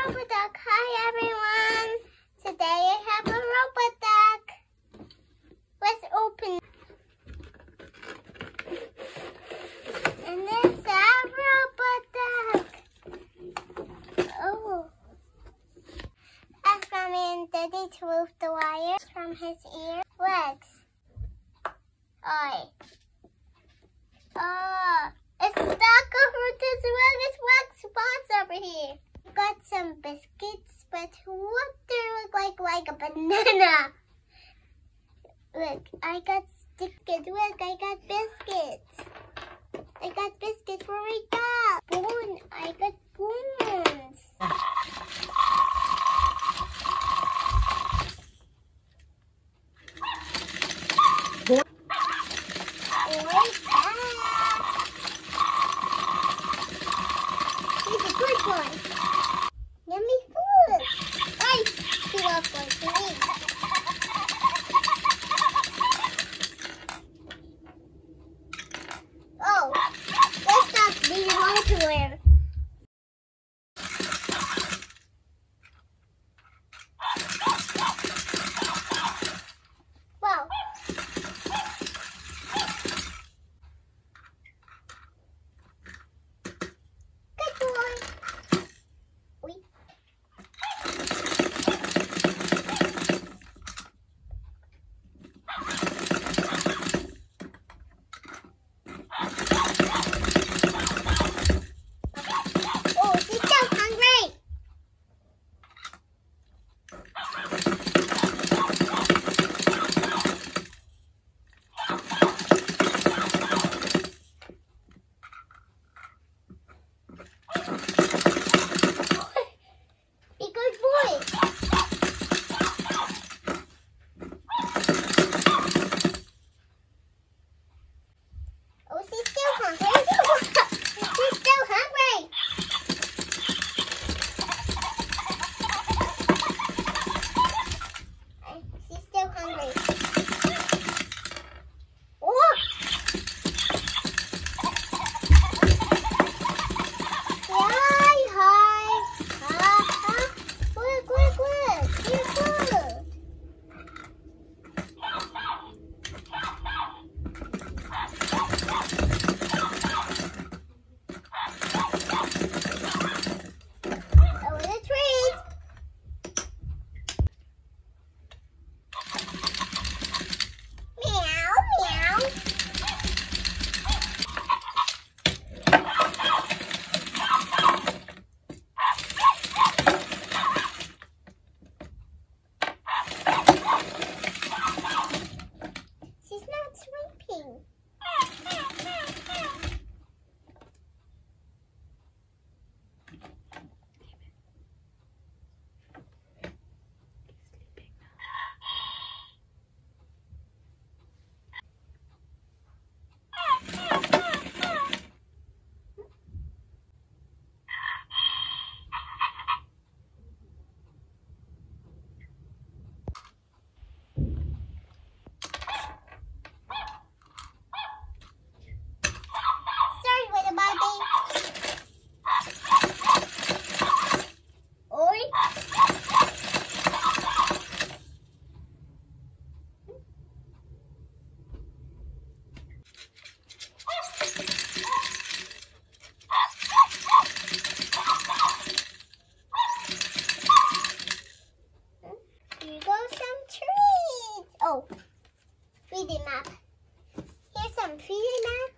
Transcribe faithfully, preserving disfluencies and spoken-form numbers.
robot duck. Hi everyone. Today I have a robot duck. Let's open. And it's a robot duck. Oh. Ask Mommy and Daddy to move the wires from his ear. Legs. Eye. Oh. It's stuck over this rug. It's wax spots over here. Got some biscuits, but what do they look like? Like a banana. Look, I got biscuits. Look, I got biscuits. I got biscuits for my dog. Spoon. I got spoons. Right back. He's a good one. Yummy food. I he loves one to eat. Oh, let's stop being everywhere. Wow. Good boy. Wait. Oh, he's so hungry. Be good boy. Oh, she's still hungry. She's still hungry. She's still hungry. Oh! Hi, hi. Ha, ha. Look, look, look. You're good. Over the trees. Meow, meow. She's not sleeping. Sorry, little baby. Oi. Here goes some trees. Oh, feeding map. Here's some feeding map.